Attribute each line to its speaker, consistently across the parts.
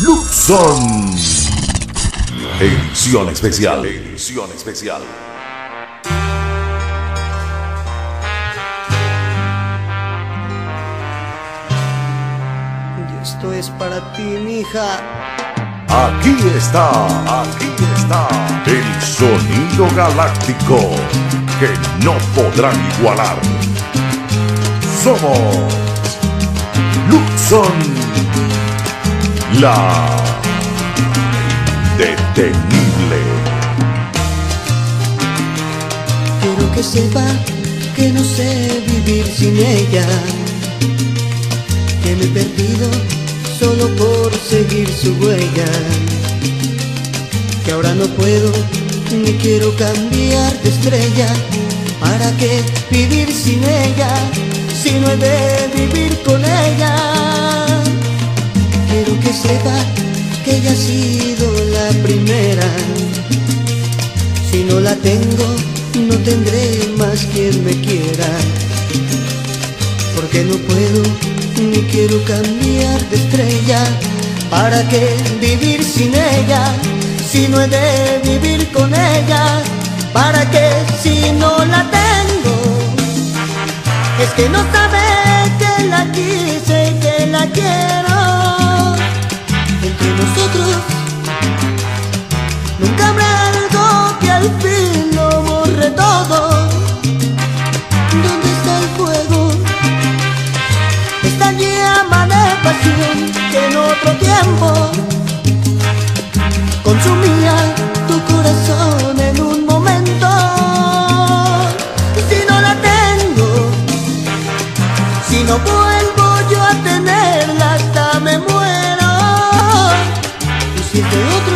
Speaker 1: Luxon. Edición especial. Edición especial.
Speaker 2: Y esto es para ti, mija.
Speaker 1: Aquí está el sonido galáctico que no podrán igualar. Somos Luxon, la indetenible.
Speaker 2: Quiero que sepa que no sé vivir sin ella, que me he perdido solo por seguir su huella, que ahora no puedo ni quiero cambiar de estrella. ¿Para qué vivir sin ella si no he de vivir con ella? Quiero que sepa que ella ha sido la primera. Si no la tengo, no tendré más quien me quiera, porque no puedo ni quiero cambiar de estrella. ¿Para qué vivir sin ella si no he de vivir con ella? ¿Para qué si no la tengo? Es que no sabe que la quise y que la quiero. Entre nosotros nunca habrá algo que al fin lo borre todo. ¿Dónde está el fuego? Esta llama de pasión que en otro tiempo consumía tu corazón en un momento. Si no la tengo, si no vuelvo yo a tenerla hasta me muero. Y si es de otro,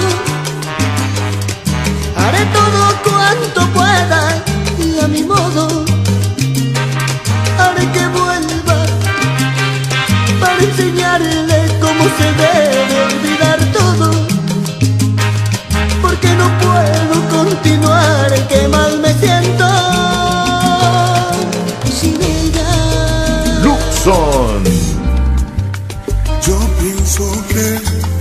Speaker 2: haré todo cuanto pueda y a mi modo haré que vuelva para enseñarle cómo se debe olvidar todo, porque no puedo continuar, que mal me siento sin ella.
Speaker 1: Luxon.
Speaker 3: Yo pienso que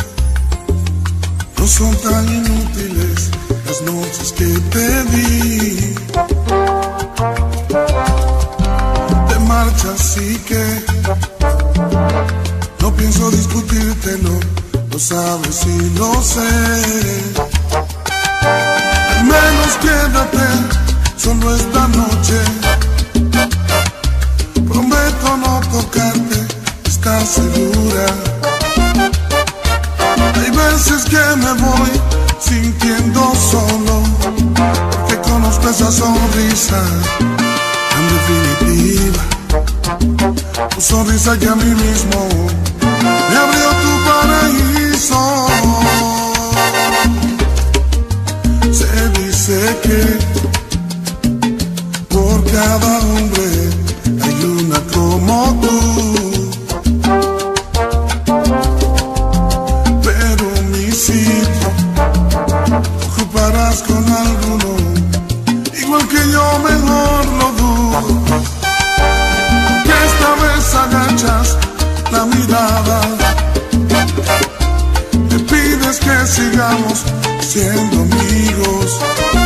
Speaker 3: no son tan inútiles las noches que te di. Te marchas y que no pienso discutírtelo, lo sabes y lo sé. Al menos quédate solo esta noche. Prometo no tocarte, ¿estás segura? Hay veces que me voy sintiendo solo, porque conozco esa sonrisa tan definitiva. Tu sonrisa que a mí mismo me abrió tu paraíso. Se dice que por cada hombre hay una como tú, pero mi sitio ocuparás con alguno, igual que yo, mejor lo dudo. Que esta vez agachas la mirada, me pides que sigamos siendo amigos.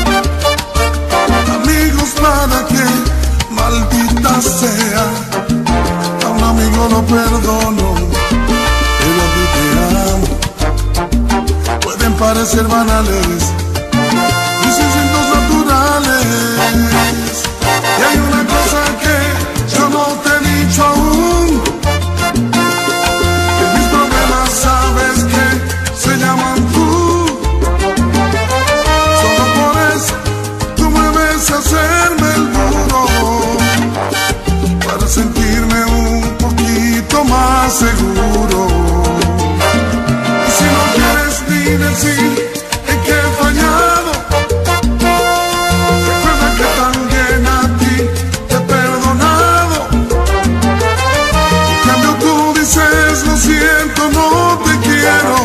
Speaker 3: Amigos para que, maldita sea, a un amigo no perdono, pero a ti te amo. Pueden parecer banales mis instintos naturales. Y hay una cosa que yo no te he dicho aún, que mis problemas sabes que se llaman tú. Solo por eso tú me ves hacerme el duro, para sentirme un poquito más seguro. Y si no quieres ni decir en qué he fallado, recuerda que también a ti te he perdonado. En cambio tú dices lo siento, no te quiero,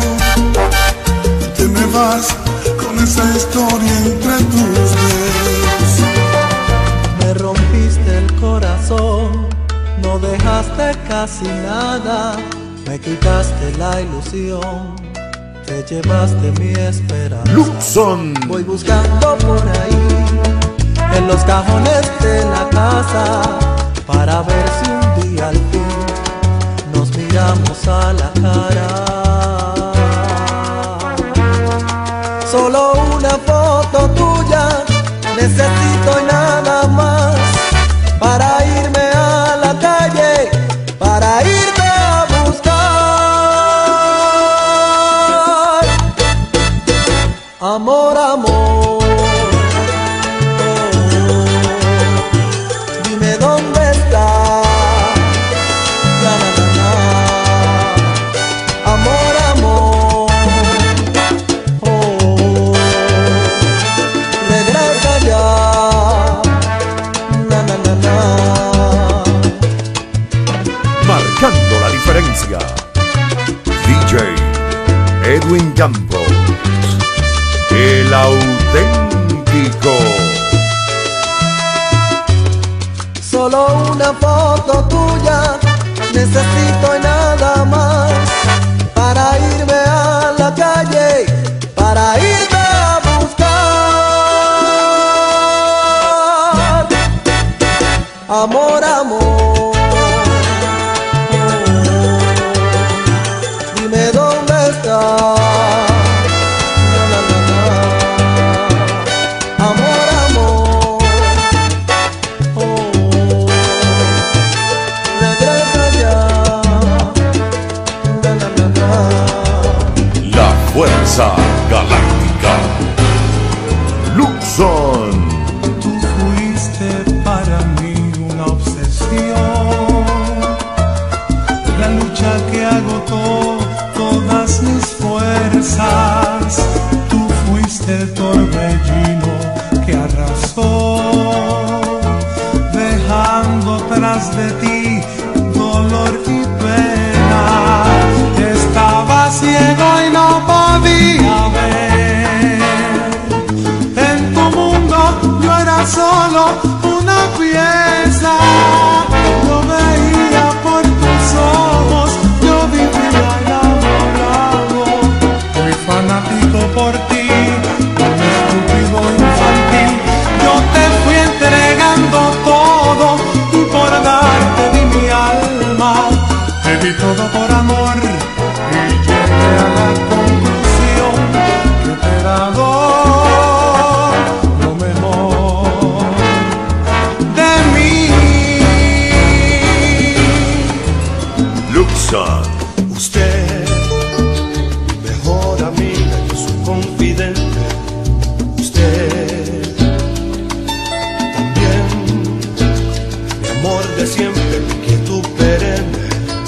Speaker 3: y te me vas con esa historia entre tus dedos.
Speaker 4: Me rompiste el corazón, no dejaste casi nada, Me quitaste la ilusión, te llevaste mi esperanza.
Speaker 1: Luxon.
Speaker 4: Voy buscando por ahí, en los cajones de la casa, para ver si un día al fin nos miramos a la cara. Solo una foto tuya necesito y nada más, para irme a la calle, para irte a buscar. Amor, amor, dime dónde estás. La, la, la, la. Amor, amor, regresa ya. Na, na, na, na.
Speaker 1: Marcando la diferencia. DJ Edwin Campos, el auténtico.
Speaker 4: Solo una foto tuya necesito y nada más, para irme a la calle, para irte a buscar. Amor, amor, dime dónde estás. La, la, la, la. Amor, amor, regresa ya. La, la, la, la.
Speaker 1: La Fuerza Galáctica. Luxon.
Speaker 5: Tú fuiste para mí una obsesión, la lucha que agotó todas mis fuerzas. Tú fuiste el torbellino que arrasó, dejando tras de ti dolor y pena. Estaba ciego y no podía ver. En tu mundo yo era solo una pieza. Yo veía por tus ojos, yo vivía enamorado. Fui fanático por ti, un estúpido infantil. Yo te fui entregando todo y por darte di mi alma. Te di todo por amor y llegué a la conclusión que te he dado lo mejor de mí.
Speaker 1: Luxon.
Speaker 6: Usted, mi mejor amiga, yo su confidente. Usted, también, mi amor de siempre, mi quietud perenne.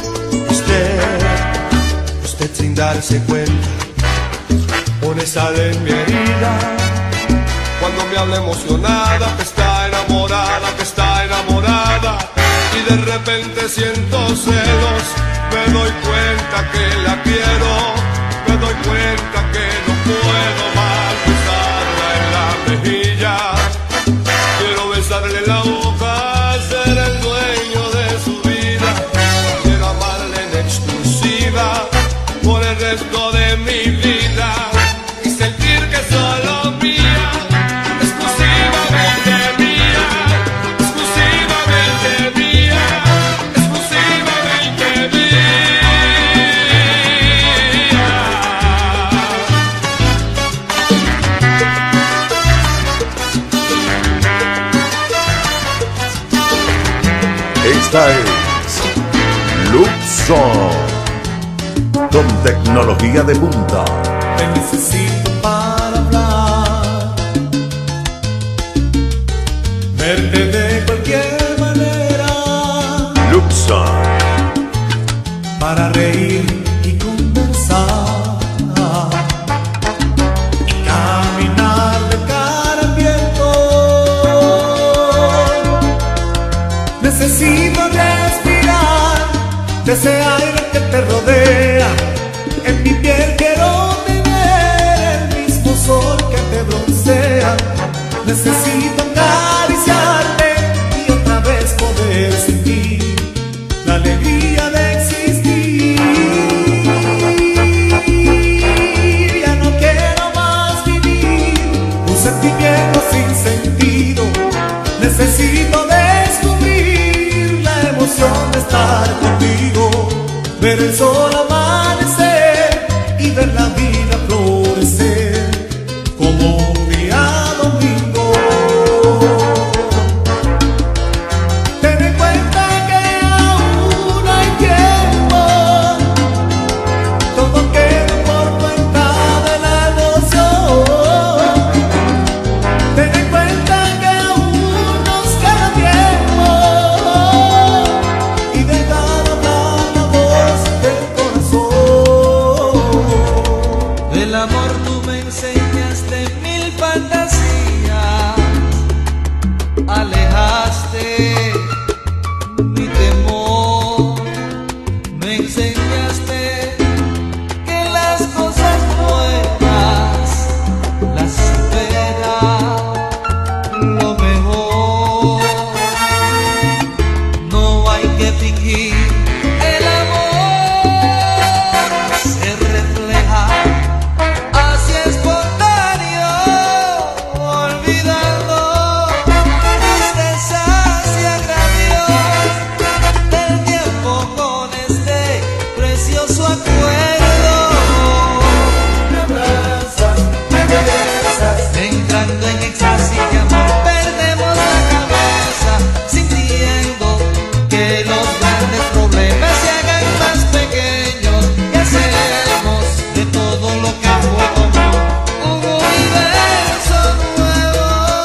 Speaker 6: Usted sin darse cuenta, pone sal en mi herida. Cuando me habla emocionada, que está enamorada, que está enamorada. Y de repente siento celos, me doy cuenta que la quiero, me doy cuenta que no puedo más besarla en la mejilla. Quiero besarle la boca, ser el dueño de su vida. Quiero amarle en exclusiva por el resto de mi vida y sentir que es solo mía, exclusivamente mía, exclusivamente mía, exclusivamente mía.
Speaker 1: Esta es Luxon, con tecnología de punta.
Speaker 5: Te necesito para hablar, verte de cualquier manera,
Speaker 1: Luxon.
Speaker 5: para reír y conversar, y caminar de cara al viento. Necesito respirar de ese aire que te rodea. En mi piel quiero tener el mismo sol que te broncea. Necesito acariciarte y otra vez poder sentir la alegría de existir.
Speaker 7: ver el sol amanecer y ver la vida florecer como un día domingo. Ten en cuenta que aún hay tiempo, todo queda por cuenta de la emoción. Ten en cuenta que aún nos queda tiempo y dejar hablar la voz del corazón.
Speaker 4: Del amor tú me enseñaste mil fantasías, alejaste mi temor, me enseñaste que las cosas buenas las supera lo mejor. No hay que fingir, el amor se refleja así espontáneo, olvidando tristezas y agravios del tiempo con este precioso acuerdo.
Speaker 7: Me abrazas, me besas,
Speaker 4: Entrando en éxtasis de amor, perdemos la cabeza, sintiendo que los grandes problemas se hagan más pequeños y hacemos de todo lo que fue común un universo nuevo.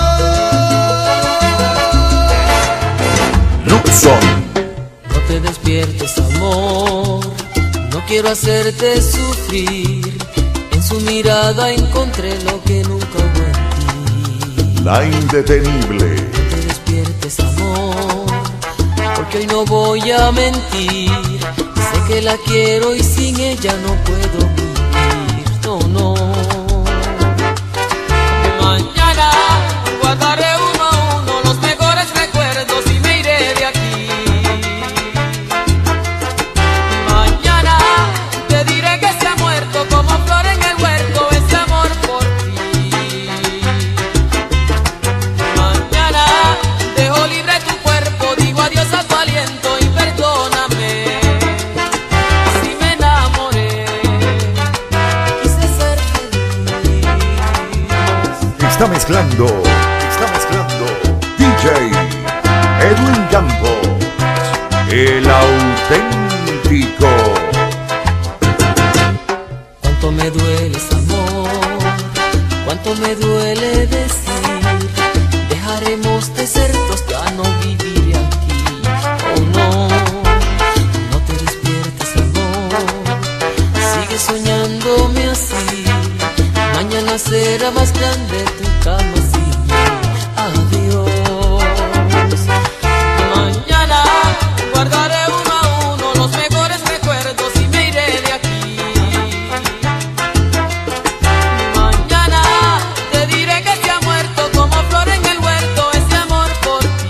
Speaker 1: Luxon,
Speaker 8: No te despiertes, amor, no quiero hacerte sufrir. En su mirada encontré lo que nunca hubo en ti.
Speaker 1: la indetenible.
Speaker 8: No te despiertes, amor, porque hoy no voy a mentir. Sé que la quiero y sin ella no puedo vivir. No, no. Mañana guardaré uno a uno los mejores recuerdos y me iré de aquí. Mañana te diré que se ha muerto como flor en el huerto ese amor por ti. Mañana dejo libre tu cuerpo, digo adiós a tu aliento y perdóname si me enamoré. Quise ser feliz.
Speaker 1: Está mezclando DJ Edwin Campos, el auténtico.
Speaker 8: Cuánto me duele, amor, cuánto me duele decir, dejaremos de ser dos, ya no viviré aquí. Oh no, no te despiertes, amor, sigue soñándome así. Mañana será más grande tu cama sin mí. Adiós. Mañana guardaré uno a uno los mejores recuerdos y me iré de aquí. Mañana te diré que se ha muerto como flor en el huerto ese amor por ti.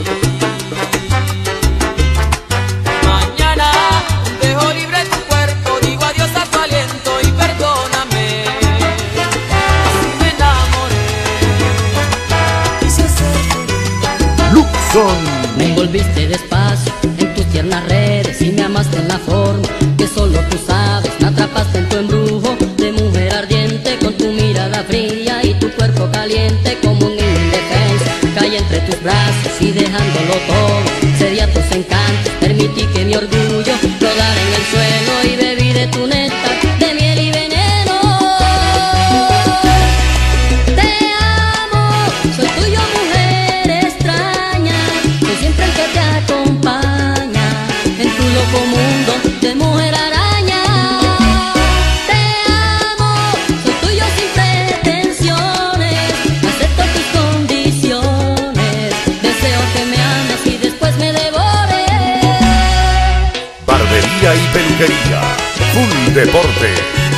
Speaker 8: Mañana dejo libre tu cuerpo, digo adiós a tu aliento y perdóname si me enamoré. Quise ser feliz.
Speaker 1: Luxon,
Speaker 9: Me envolviste despacio en tus tiernas redes y me amaste en la forma que solo tú sabes. Me atrapaste en tu embrujo de mujer ardiente con tu mirada fría y tu cuerpo caliente como un niño indefenso. Caí entre tus brazos y dejándolo todo, cedí a tus encantos, permití que mi orgullo rodara en el suelo y bebí de tu néctar de miel y veneno. Te amo, soy tuyo, mujer extraña, tú siempre el que te acompaña en tu loco mundo de mujer araña. Te amo, soy tuyo sin pretensiones, acepto tus condiciones, deseo que me ames y después me devores.
Speaker 1: barbería y peluquería, full deporte.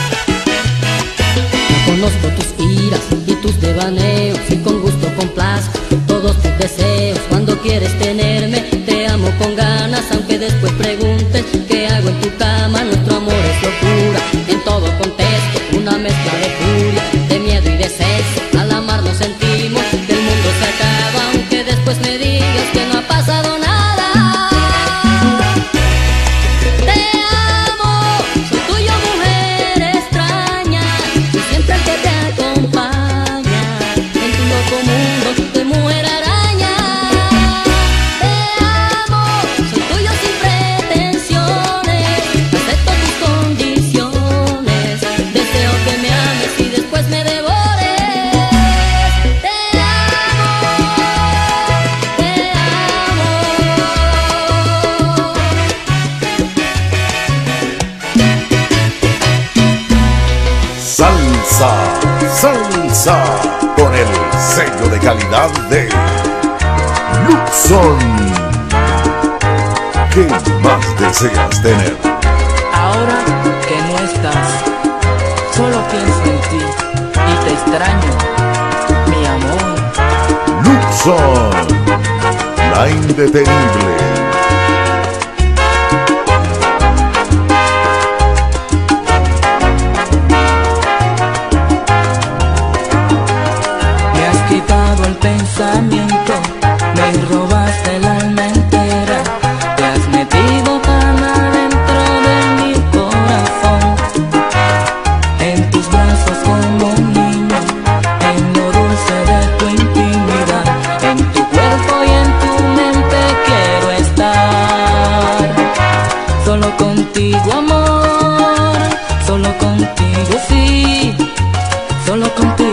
Speaker 9: Conozco tus iras y tus devaneos y con gusto complazco todos tus deseos. Cuando quieres tenerme, te amo con ganas, aunque después pregunten qué hago en tu cama. Nuestro amor es locura, en todo contesto, una mezcla de furia, de miedo y de sexo. Al amarnos sentimos que el mundo se acaba, aunque después me digas que no ha pasado nada. Te amo,
Speaker 1: Salsa, salsa, con el sello de calidad de Luxon. ¿Qué más deseas tener?
Speaker 8: Ahora que no estás, solo pienso en ti y te extraño, mi amor.
Speaker 1: Luxon, la indetenible.
Speaker 8: Pensamiento, me robaste el alma entera, te has metido tan adentro de mi corazón, en tus brazos como un niño, en lo dulce de tu intimidad, en tu cuerpo y en tu mente quiero estar, solo contigo amor, solo contigo sí, solo contigo.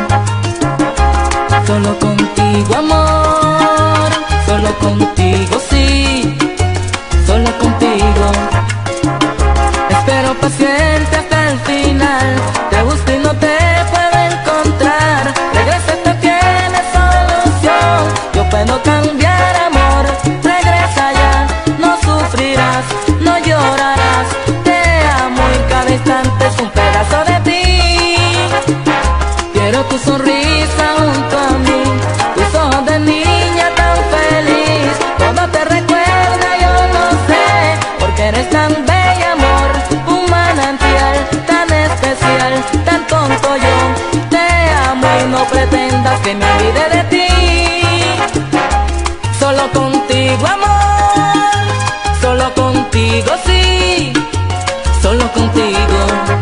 Speaker 8: Solo contigo amor, solo contigo sí, solo contigo. Espero paciente hasta el final, te busco y no te puedo encontrar. Regresa, te tiene solución, yo puedo cambiar amor. Regresa ya, no sufrirás, no llorarás. Te amo y cada instante es un pedazo de ti. Quiero tu sonrisa junto a mí, tus ojos de niña tan feliz. Todo te recuerda, yo no sé, porque eres tan bella, amor. Un manantial tan especial, tan tonto yo. Te amo y no pretendas que me olvide de ti. Solo contigo, amor, solo contigo, sí, solo contigo.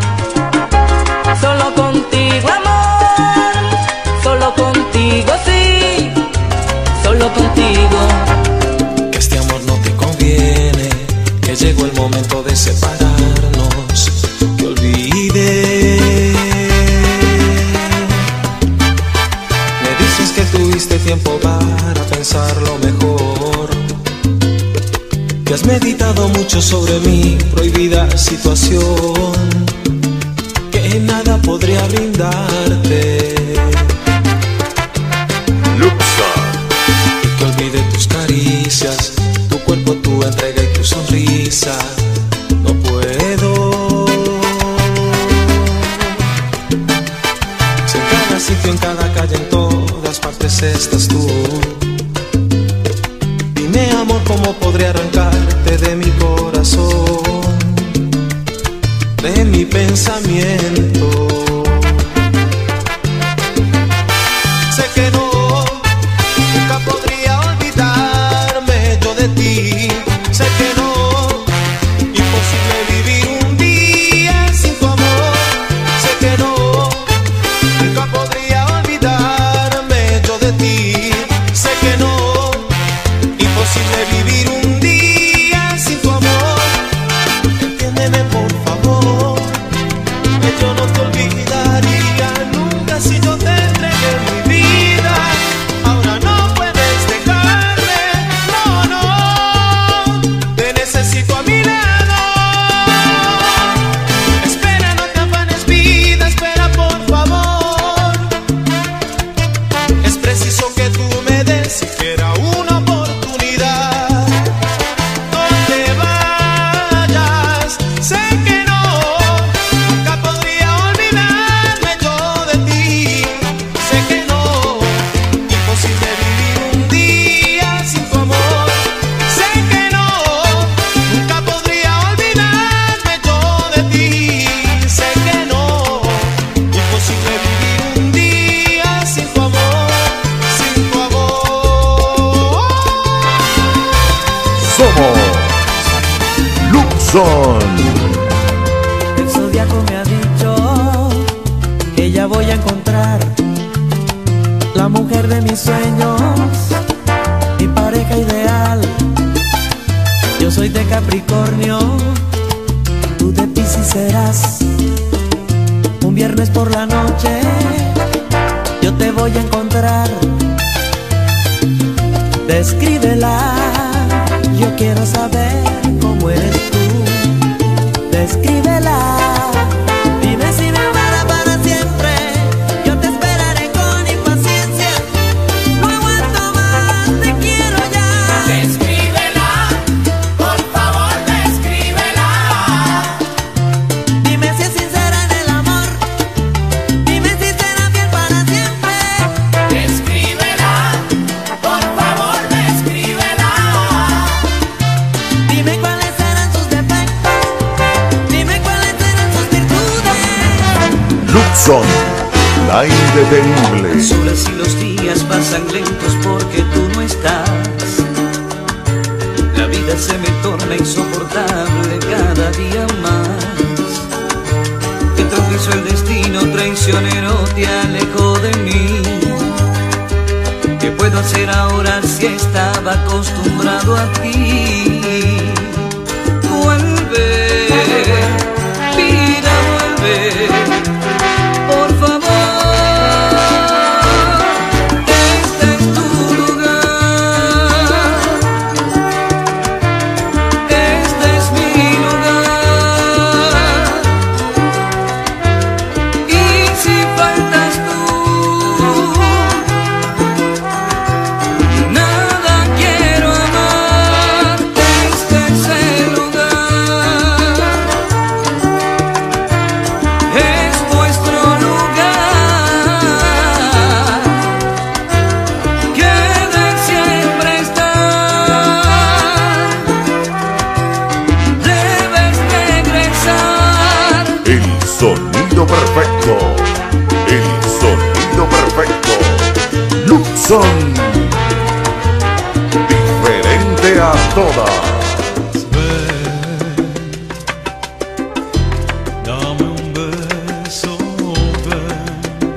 Speaker 8: Solo contigo, amor, solo contigo, sí, solo contigo.
Speaker 10: Que este amor no te conviene, que llegó el momento de separarnos, que olvide. Me dices que tuviste tiempo para pensarlo mejor, que has meditado mucho sobre mi prohibida situación, que nada podría brindarte.
Speaker 1: Luxon.
Speaker 10: Y que olvide tus caricias, tu cuerpo, tu entrega y tu sonrisa. No puedo. Si en cada sitio, en cada calle, en todas partes estás tú. Dime amor, ¿cómo podría arrancarte de mi corazón, de mi pensamiento? Sé que no, nunca podría olvidarme yo de ti. Sé que no, imposible vivir un día sin tu amor. Sé que no, nunca podría olvidarme yo de ti. Sé que no, imposible vivir un día sin tu amor. Entiéndeme por favor, que yo no te olvidaría nunca si yo te entregué mi vida. Ahora no puedes dejarme, no, no, te necesito a mi lado. Espera, no te afanes vida, espera por favor. Es preciso que tú me des siquiera una oportunidad. No te vayas, sé que no, nunca podría olvidarme yo de ti. Sé que no, imposible vivir un día sin tu amor. Sé que no, nunca podría olvidarme yo de ti. Sé que no, imposible vivir un día sin tu amor, sin tu amor.
Speaker 1: Somos Luxon.
Speaker 7: El zodiaco me ha dicho que ya voy a encontrar la mujer de mis sueños, mi pareja ideal. Yo soy de Capricornio, tú de Piscis serás. Un viernes por la noche yo te voy a encontrar. Descríbela, yo quiero saber cómo eres tú. Descríbela, dime si me amará para siempre.
Speaker 1: Luxon, la indetenible.
Speaker 4: Las horas y los días pasan lentos porque tú no estás. La vida se me torna insoportable cada día más. Te tropezó el destino traicionero, te alejó de mí. ¿Qué puedo hacer ahora si estaba acostumbrado a ti? Vuelve, vida, vuelve, por favor. Este es tu lugar, este es mi lugar. Y si faltas tú, nada quiero amar. Este es el lugar, es nuestro lugar, que de siempre estar. Debes regresar.
Speaker 1: El sonido perfecto. El sonido perfecto. Luxon. Diferente a todas.
Speaker 5: Dame un beso, ven.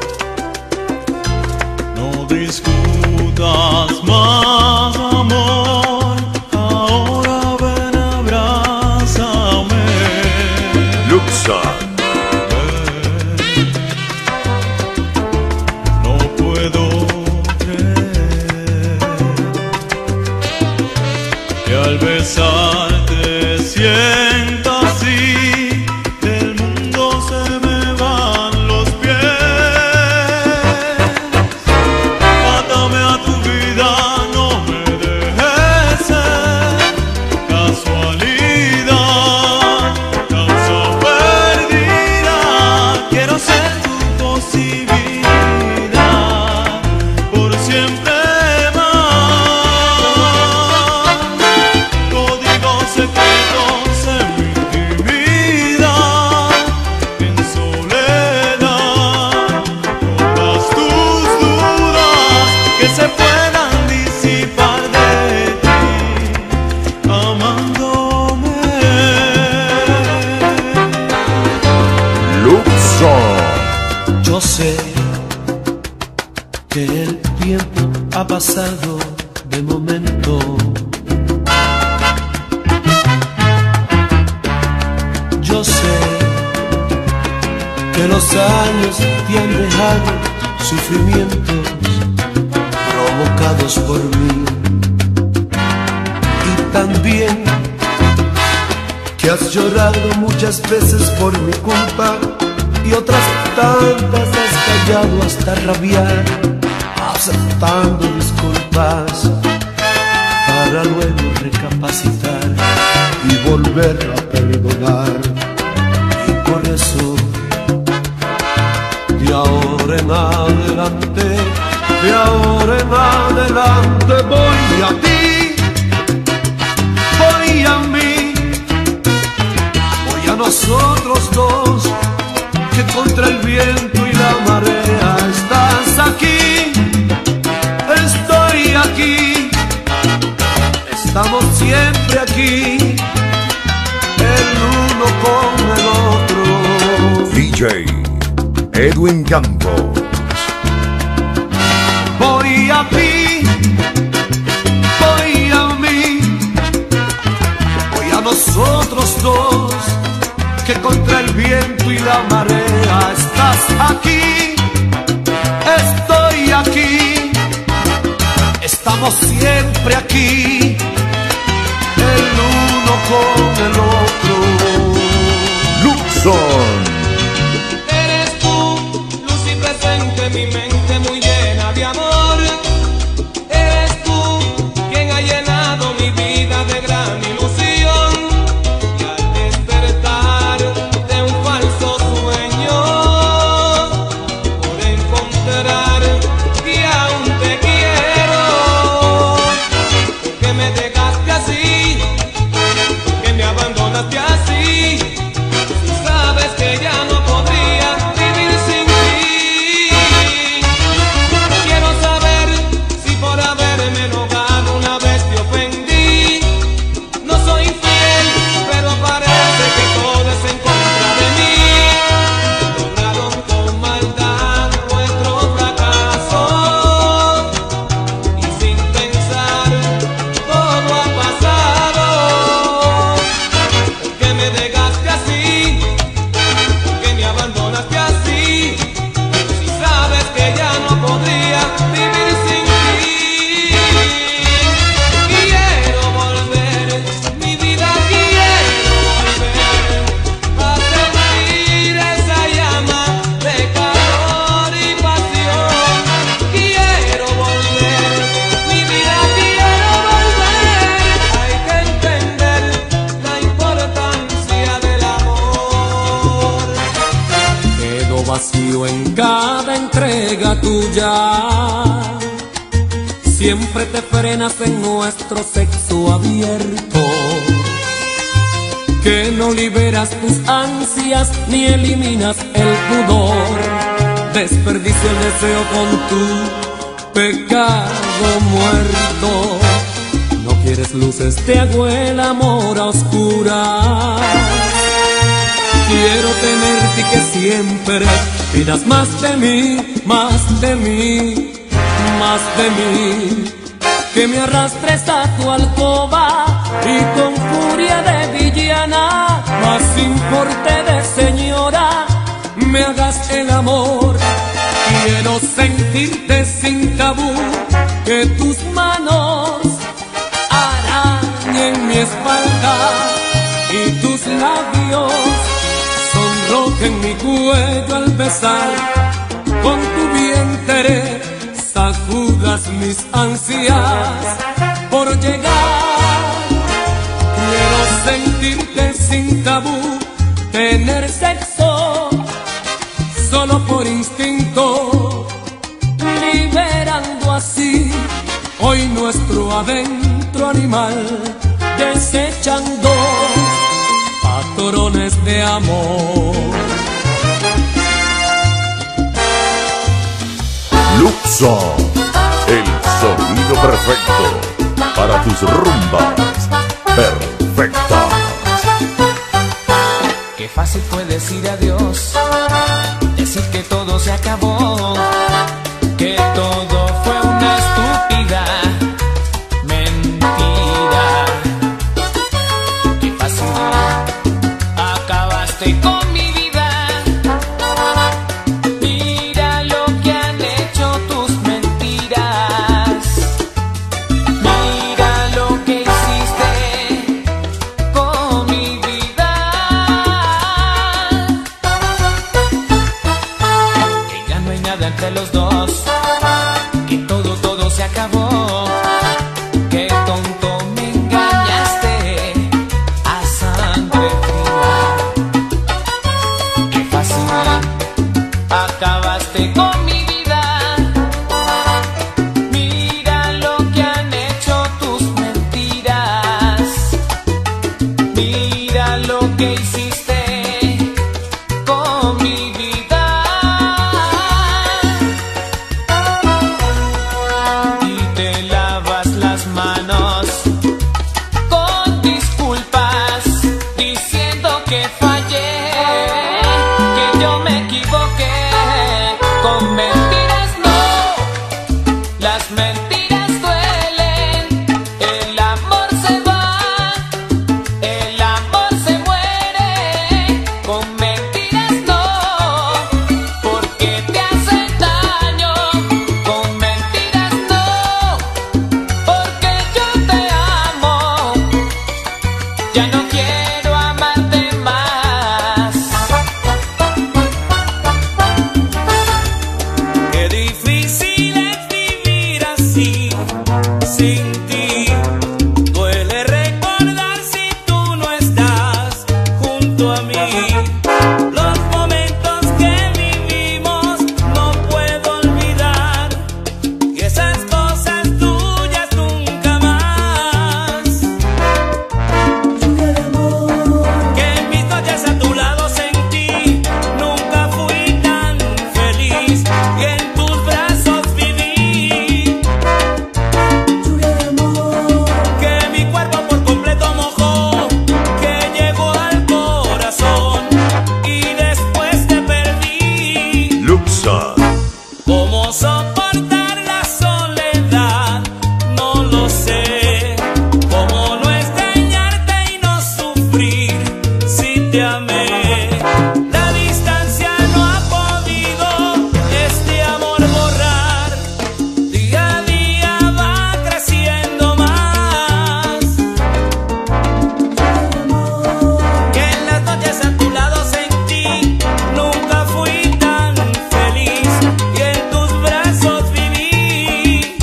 Speaker 5: No discutas más, amor. Ahora ven, abrázame.
Speaker 1: Luxon.
Speaker 5: No puedo creer que al besarte siento así, del mundo se me van los pies. Atame a tu vida, no me dejes ser casualidad, causa perdida. Quiero ser tu posibilidad por siempre más. Códigos secretos en mi intimidad, en soledad. Todas tus dudas que se puedan disipar de ti, amándome.
Speaker 1: Luxon.
Speaker 10: Yo sé que el tiempo ha pasado de momento. Yo sé que los años te han dejado sufrimientos provocados por mí. Y también que has llorado muchas veces por mi culpa y otras tantas has callado hasta rabiar, aceptando disculpas para luego recapacitar y volver a perdonar. Y por eso, de ahora en adelante, voy a ti, voy a mí, voy a nosotros dos, que contra el viento y la marea estás aquí, estoy aquí, estamos siempre aquí, el uno con el otro.
Speaker 1: DJ Edwin Campos.
Speaker 10: Voy a ti, voy a mí, voy a nosotros dos, que contra el viento y la marea estás aquí, estoy aquí, estamos siempre aquí, el uno con el otro.
Speaker 1: Luxon.
Speaker 11: Eres tú, luz y presente en mi mente muy llena de amor. Eres tú quien ha llenado mi vida de gran ilusión. Y al despertar de un falso sueño, por encontrar que aún te quiero. Porque me dejaste así, que me abandonaste
Speaker 12: vacío en cada entrega tuya. Siempre te frenas en nuestro sexo abierto, que no liberas tus ansias ni eliminas el pudor. Desperdicio el deseo con tu pecado muerto. No quieres luces, te hago el amor a oscuras. Quiero tenerte y que siempre pidas más de mí, más de mí, más de mí. Que me arrastres a tu alcoba y con furia de villana, más sin porte de señora, me hagas el amor. Quiero sentirte sin tabú, que tus manos arañen mi espalda y tus labios sonrojen mi cuello al besar. Con tu vientre sacudas mis ansias por llegar. Quiero sentirte sin tabú, tener sexo solo por instinto, liberando así hoy nuestro adentro animal, desechando patrones de amor.
Speaker 1: Luxor, el sonido perfecto para tus rumbas perfectas.
Speaker 13: Qué fácil fue decir adiós, decir que todo se acabó, que todo fue una estúpida mentira. Qué fácil acabaste con mi vida. Mira lo que han hecho tus mentiras. Mira lo que hiciste con mi vida. Que ya no hay nada entre los dos, que todo se acabó. Qué tonto me engañaste a sangre fría. Qué fácil acabaste con mi vida. Mira lo que han hecho tus mentiras. Mira lo que hiciste con mi vida. Y te lavas las manos con disculpas, diciendo que fallé, que yo me equivoqué. Con mentiras no, las mentiras duelen. El amor se va, el amor se muere. Con mentiras no, porque te hacen daño. Con mentiras no, porque yo te amo. Ya no quiero amarte más. Qué difícil es vivir así, sin ti. Duele recordar si tú no estás junto a mí. Los momentos que vivimos no puedo olvidar, y esas cosas tuyas nunca más. Que en mis noches a tu lado sentí, nunca fui tan feliz, y en tus brazos viví. Que mi cuerpo por completo mojó, que llegó al corazón y después te perdí.
Speaker 1: Luxor,
Speaker 13: ¿Cómo soportar la soledad? No lo sé. ¿Cómo no extrañarte y no sufrir si te amé? La distancia no ha podido este amor borrar. Día a día va creciendo más. Que en las noches a tu lado sentí, nunca fui tan feliz, y en tus brazos viví.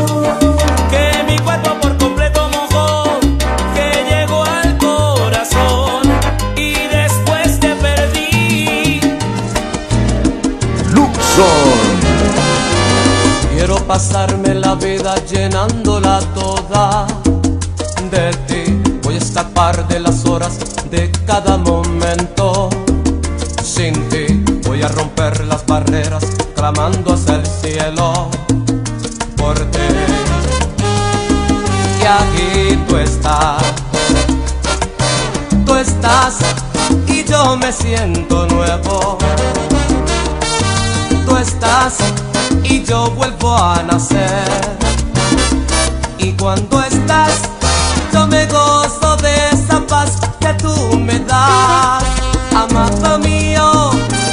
Speaker 13: Que mi cuerpo por completo mojó, que llegó al corazón
Speaker 12: pasarme la vida llenándola toda de ti. Voy a escapar de las horas de cada momento. Sin ti voy a romper las barreras, clamando hacia el cielo por ti. Y aquí tú estás y yo me siento nuevo. Tú estás y yo vuelvo a nacer. Y cuando estás, yo me gozo de esa paz que tú me das. Amado mío,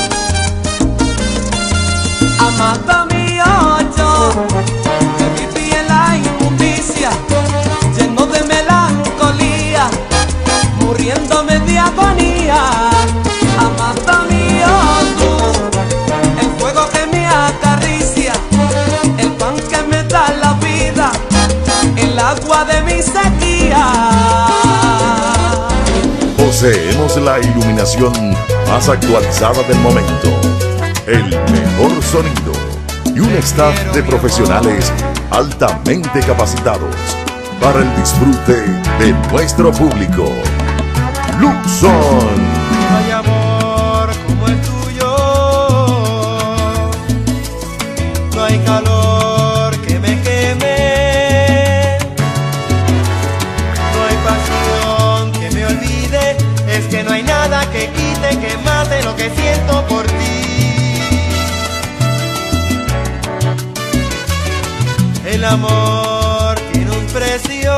Speaker 12: yo que viví en la inmundicia, lleno de melancolía, muriéndome de agonía. Amado mío, tú, el fuego que me acaricia, el pan que me da la vida, el agua de mi sequía.
Speaker 1: Poseemos la iluminación más actualizada del momento, el mejor sonido y un staff de profesionales altamente capacitados para el disfrute de nuestro público. Luxon.
Speaker 10: No hay amor como el tuyo, no hay calor que me queme, no hay pasión que me olvide, es que no hay nada que quite, que mate lo que siento por ti. El amor tiene un precio,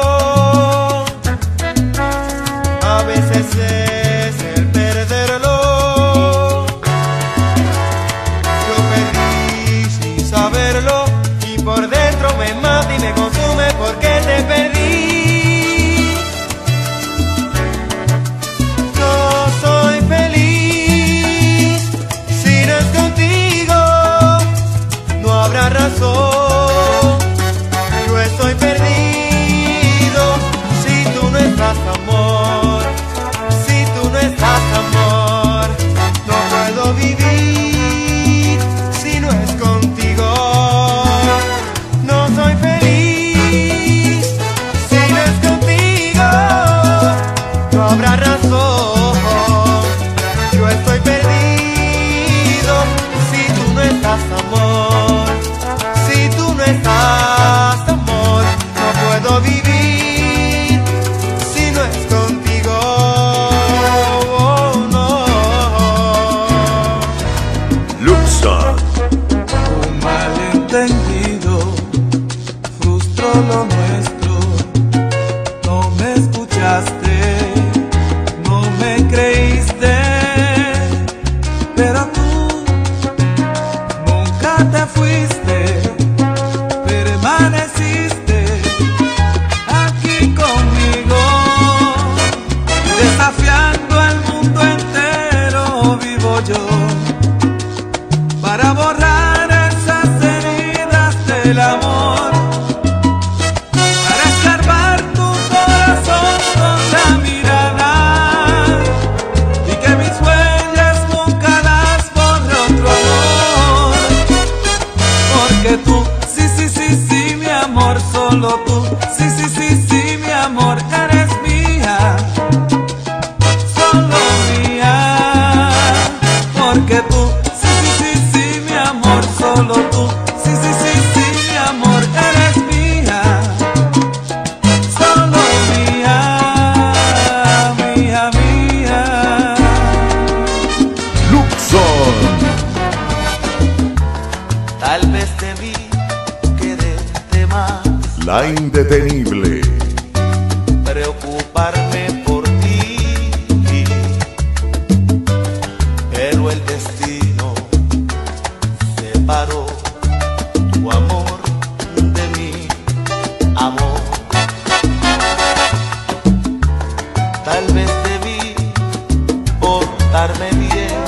Speaker 10: a veces es el perderlo. Yo perdí sin saberlo y por dentro me mata y me consume porque te perdí. No soy feliz si no es contigo, no habrá razón. Estoy perdido si tú no estás, amor. Si tú no estás, amor, no puedo vivir si no es contigo. No soy feliz si no es contigo, no habrá razón. Yo estoy perdido si tú no estás, amor. Si tú no estás, puedo vivir si no es contigo, oh, no.
Speaker 1: Luxon.
Speaker 5: Un malentendido frustró lo nuestro. No me escuchaste, no me creíste, pero tú nunca te fuiste, permaneciste aquí conmigo, desafiando al mundo entero. Vivo yo para borrar esas heridas del amor, para escarbar tu corazón con la mirada y que mis huellas nunca las borre otro amor. Porque tú, sí, mi amor, solo tú, sí, mi amor, eres mía, solo mía. Porque tú, sí, mi amor, solo tú, sí, mi amor, eres mía, solo mía, mía.
Speaker 1: Luxon.
Speaker 10: Tal vez debí quererte más,
Speaker 1: La indetenible.
Speaker 10: preocuparme por ti, pero el destino separó tu amor de mi amor. Tal vez debí portarme bien,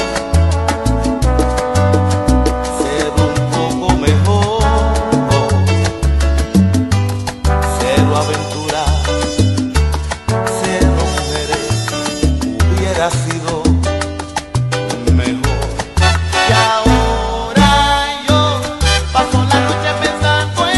Speaker 10: ser un poco mejor, cero aventuras, cero mujeres, hubiera sido mejor. Y ahora yo paso la noche pensando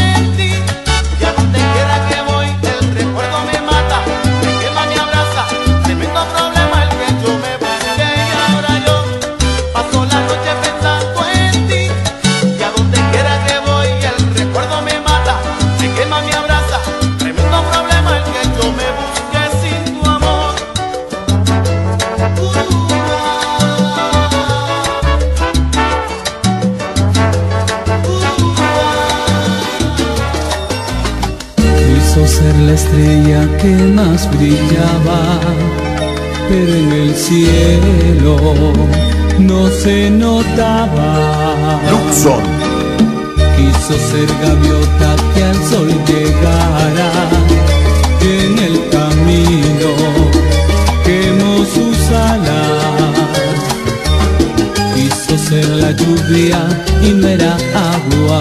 Speaker 12: estrella que más brillaba, pero en el cielo no se notaba.
Speaker 1: Luxon.
Speaker 12: Quiso ser gaviota que al sol llegara, y en el camino quemó sus alas. Quiso ser la lluvia y no era agua.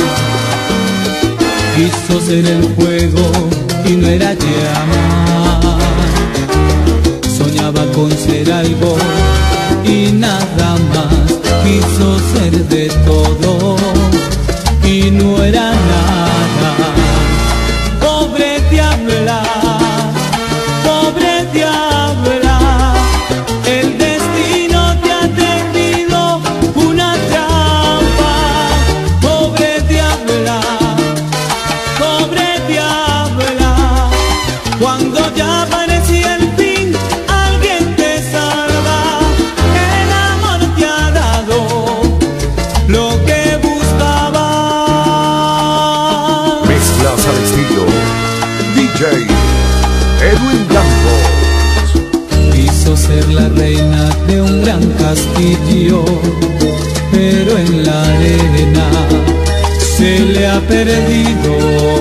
Speaker 12: Quiso ser el fuego y no era llama. Soñaba con ser algo y nada más. Quiso ser de todo y no era nada. Pobre diabla, pobre diabla, el destino te ha tendido una trampa. Pobre diabla, pobre diabla, cuando ya parecía el fin, alguien te salva. El amor te ha dado lo que buscaba.
Speaker 1: Mezclas al estilo DJ Edwin Campos.
Speaker 12: Quiso ser la reina de un gran castillo, pero en la arena se le ha perdido.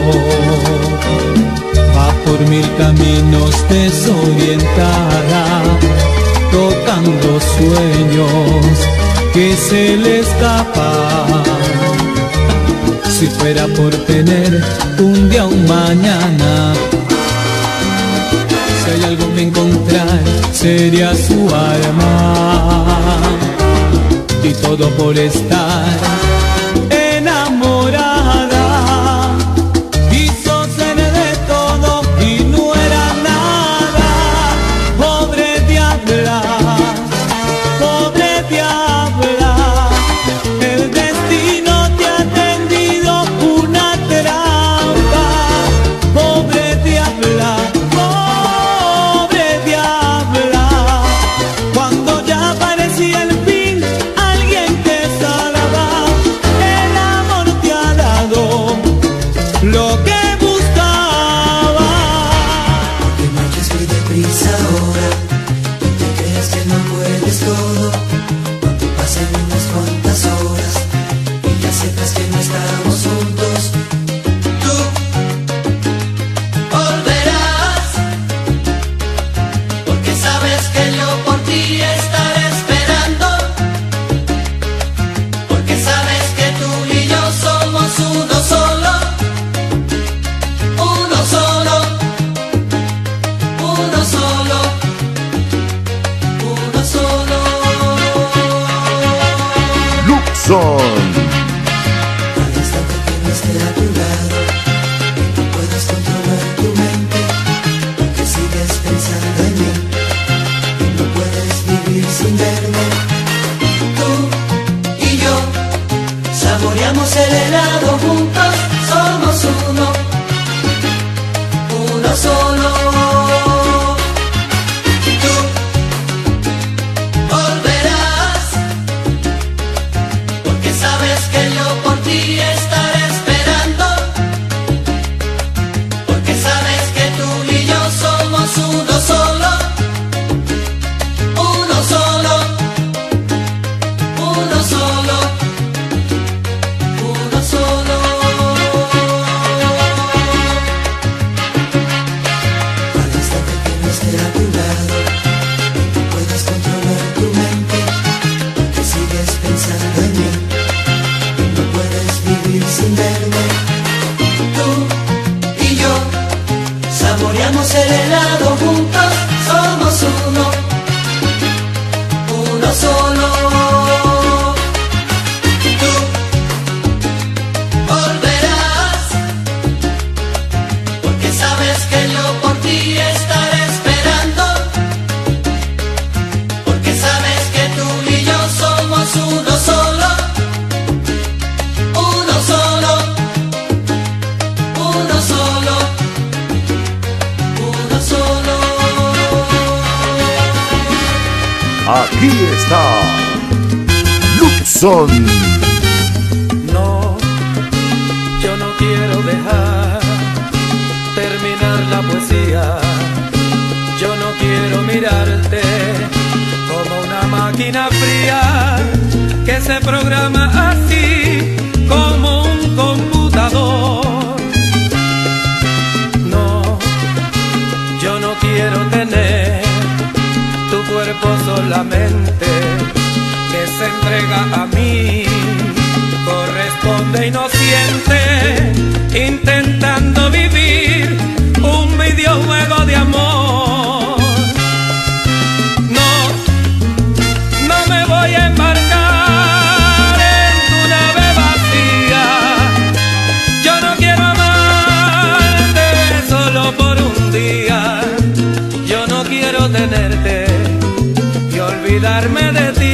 Speaker 12: Va por mil caminos desorientada, tocando sueños que se le escapan. Si fuera por tener un día o un mañana, si hay algo que encontrar, sería su alma. Y todo por estar enamorada. Quiso ser de todo y no era nada. Pobre diabla, pobre diabla, el destino te ha tendido una trampa. Pobre diabla, pobre diabla, cuando ya parecía el fin, alguien te salva. El amor te ha dado lo que buscaba.
Speaker 2: Que marches muy deprisa ahora, no te creas que no puedes todo. Cuando pasen unas cuantas horas y ya sepas que no estamos juntos, tú volverás, porque sabes que yo por ti estaré esperando, porque sabes que tú y yo somos uno solo, uno solo, uno solo, uno solo.
Speaker 1: Luxon.
Speaker 2: Al instante que no esté a tu lado, no puedes controlar tu mente, porque sigues pensando en mí y no puedes vivir sin verme. Tú y yo saboreamos el helado juntos, somos uno, uno solo. Tú volverás, porque sabes que yo por ti estaré esperando, porque sabes que tú y yo somos uno solo, uno solo, uno solo, uno solo. Al instante que no esté a tu lado, no puedes controlar tu mente, porque sigues pensando en mí y no puedes vivir sin verme. Tú y yo saboreamos el helado juntos, somos uno, uno solo. Tú volverás, porque sabes que yo por ti estaré esperando, porque sabes que tú y yo somos uno solo, uno solo, uno solo, uno solo.
Speaker 1: Aquí está Luxon.
Speaker 13: No, yo no quiero dejar terminar la
Speaker 12: la poesía. Yo no quiero mirarte como una máquina fría que se programa así como un computador. No, yo no quiero tener tu cuerpo solamente que se entrega a mí, corresponde inocente, intentando vivir un videojuego de amor. No, no me voy a embarcar en tu nave vacía. Yo no quiero amarte solo por un día. Yo no quiero tenerte y olvidarme de ti.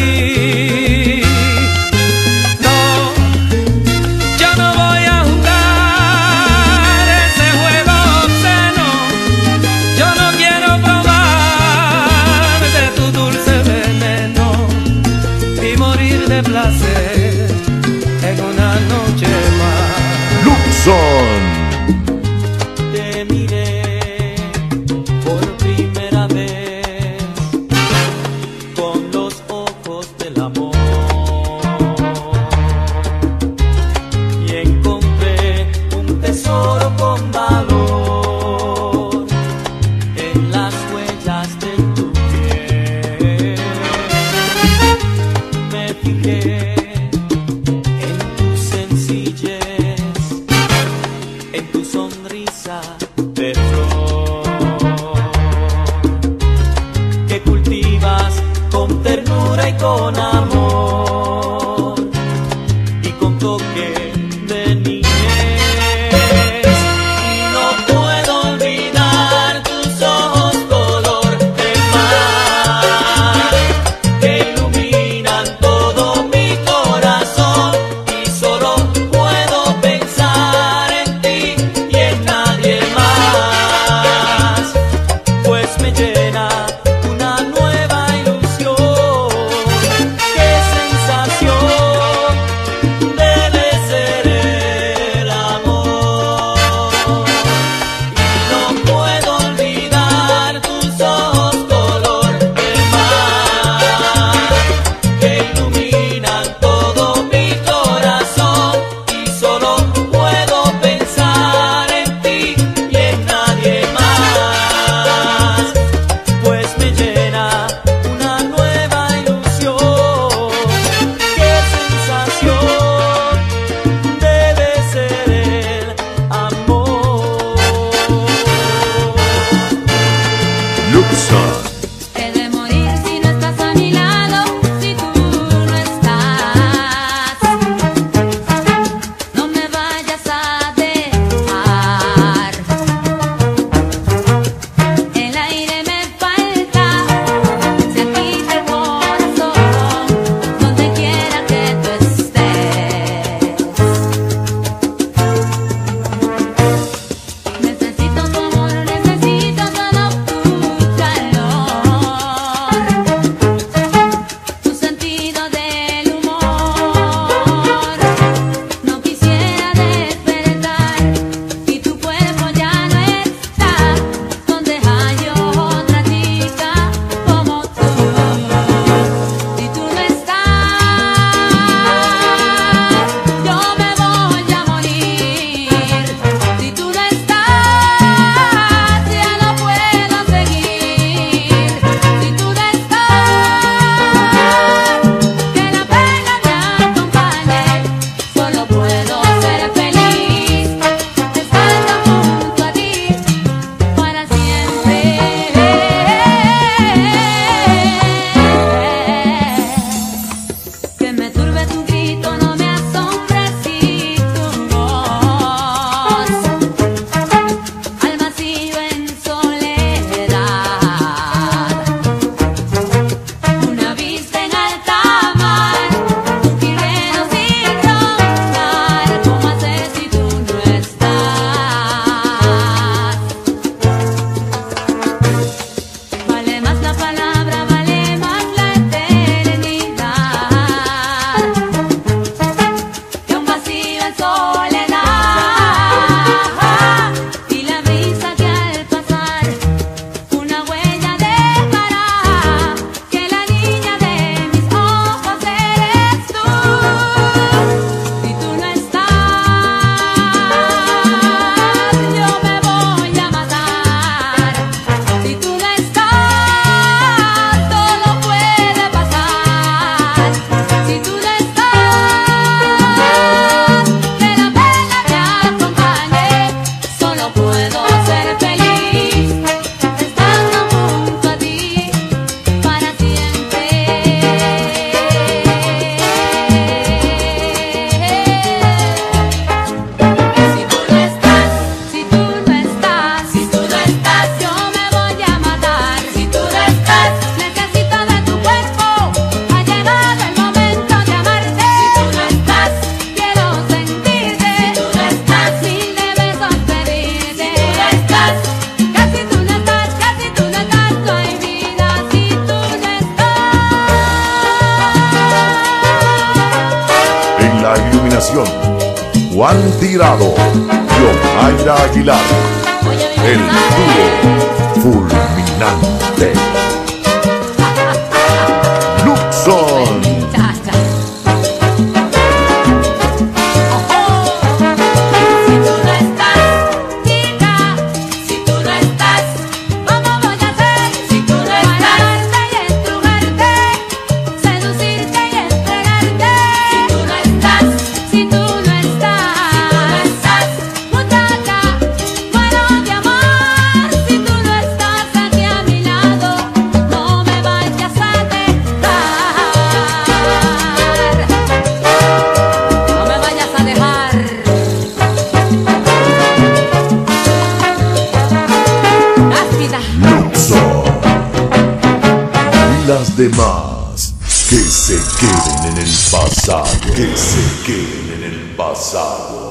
Speaker 12: De placer en una noche más.
Speaker 1: Luxon.
Speaker 7: Te miré por primera vez con los ojos del amor y encontré un tesoro con valor en las huellas de tu piel. Me fijé
Speaker 1: iluminación, Juan Tirado, Yomaira Aguilar, el dúo fulminante. Luxon. Las demás que se queden en el pasado, que se queden en el pasado.